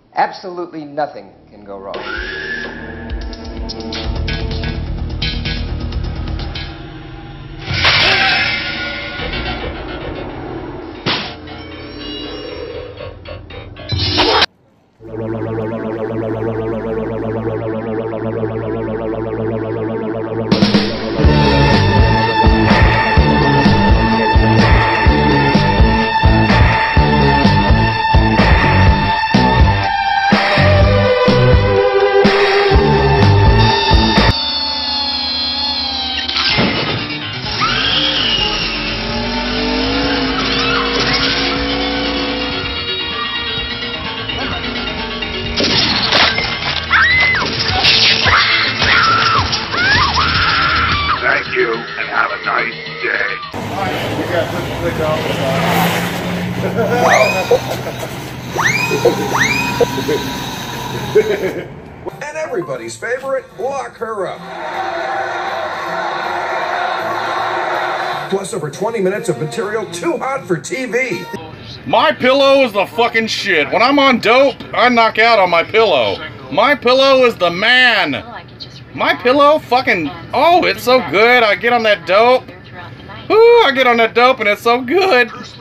Absolutely nothing can go wrong. Thank you, and have a nice day. You got to click off the side. And everybody's favorite, lock her up. Plus over 20 minutes of material too hot for TV. My pillow is the fucking shit. When I'm on dope, I knock out on my pillow. My pillow is the man. My pillow fucking, oh, it's so good. I get on that dope. Ooh, I get on that dope and it's so good.